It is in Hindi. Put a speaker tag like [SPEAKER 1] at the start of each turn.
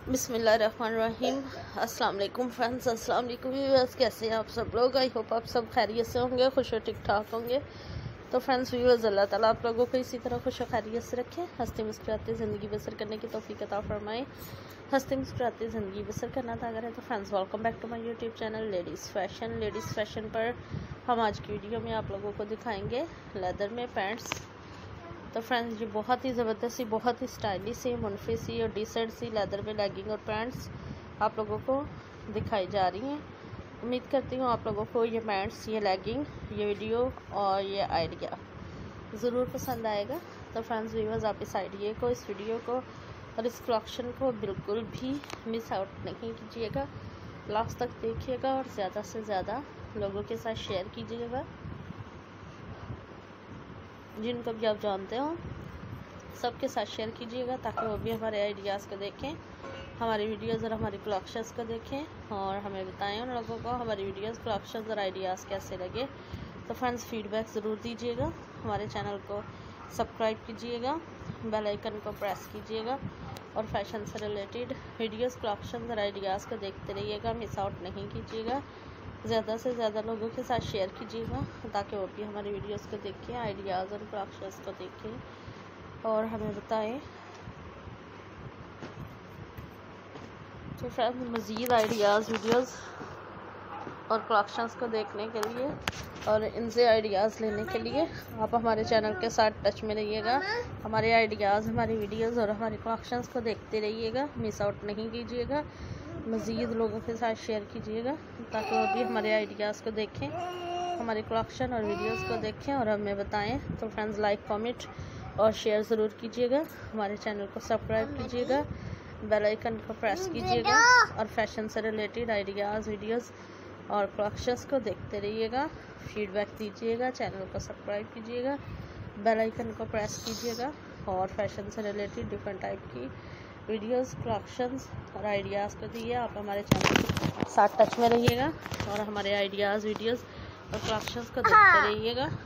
[SPEAKER 1] बिस्मिल्लाहिर्रहमानिर्रहीम। अस्सलाम वालेकुम फ्रेंड्स, अस्सलाम वालेकुम व्यूअर्स। कैसे हैं आप सब लोग? आई होप आप सब खैरियत से होंगे, खुश और ठीक ठाक होंगे। तो फ्रेंड्स व्यूअर्स, अल्लाह ताला आप लोगों को इसी तरह खुश और खैरियत से रखें, हंसते मुस्कुराते ज़िंदगी बसर करने की तौफीक अता फरमाएं। हंसते मुस्कुराते ज़िंदगी बसर करना था अगर है तो friends welcome back to my YouTube channel ladies fashion पर हम आज की वीडियो में आप लोगों को दिखाएंगे लेदर में पैंट्स। तो फ्रेंड्स ये बहुत ही ज़बरदस्त सी, बहुत ही स्टाइलिश सी, मुनफी सी और डिसेंट सी लेदर में लेगिंग और पैंट्स आप लोगों को दिखाई जा रही हैं। उम्मीद करती हूँ आप लोगों को ये पैंट्स, ये लेगिंग, ये वीडियो और ये आइडिया ज़रूर पसंद आएगा। तो फ्रेंड्स व्यूअर्स, आप इस आइडिया को, इस वीडियो को और इस कलेक्शन को बिल्कुल भी मिस आउट नहीं कीजिएगा, लास्ट तक देखिएगा और ज़्यादा से ज़्यादा लोगों के साथ शेयर कीजिएगा। जिनको भी आप जानते हो सबके साथ शेयर कीजिएगा ताकि वो भी हमारे आइडियाज़ को देखें, हमारी वीडियोज़ और हमारी कलेक्शंस को देखें और हमें बताएं उन लोगों को हमारी वीडियोज़, कलेक्शंस और आइडियाज़ कैसे लगे। तो फ्रेंड्स फीडबैक ज़रूर दीजिएगा, हमारे चैनल को सब्सक्राइब कीजिएगा, बेल आइकन को प्रेस कीजिएगा और फैशन से रिलेटेड वीडियोज़, कलेक्शंस और आइडियाज़ को देखते रहिएगा, मिस आउट नहीं कीजिएगा। ज़्यादा से ज़्यादा लोगों के साथ शेयर कीजिएगा ताकि वो भी हमारी वीडियोस को देखें, आइडियाज़ और कलेक्शंस को देखें और हमें बताएं। तो फ्रेंड्स मज़ीद आइडियाज़, वीडियोस और कलेक्शंस को देखने के लिए और इनसे आइडियाज़ लेने के लिए आप हमारे चैनल के साथ टच में रहिएगा, हमारे आइडियाज़, हमारी वीडियोज़ और हमारे कलेक्शंस को देखते रहिएगा, मिस आउट नहीं कीजिएगा। मज़ीद लोगों के साथ शेयर कीजिएगा ताकि वो भी हमारे आइडियाज़ को देखें, हमारे कलेक्शन और वीडियोस को देखें और हमें बताएं। तो फ्रेंड्स लाइक, कमेंट और शेयर ज़रूर कीजिएगा, हमारे चैनल को सब्सक्राइब कीजिएगा, बेल आइकन को प्रेस कीजिएगा और फैशन से रिलेटेड आइडियाज़, वीडियोस और कलेक्शंस को देखते रहिएगा। फीडबैक दीजिएगा, चैनल को सब्सक्राइब कीजिएगा, बेल आइकन को प्रेस कीजिएगा और फैशन से रिलेटेड डिफरेंट टाइप की वीडियोस, कलेक्शंस और आइडियाज़ को दिए आप हमारे चैनल के साथ टच में रहिएगा और हमारे आइडियाज़, वीडियोस और कलेक्शंस को देखते रहिएगा।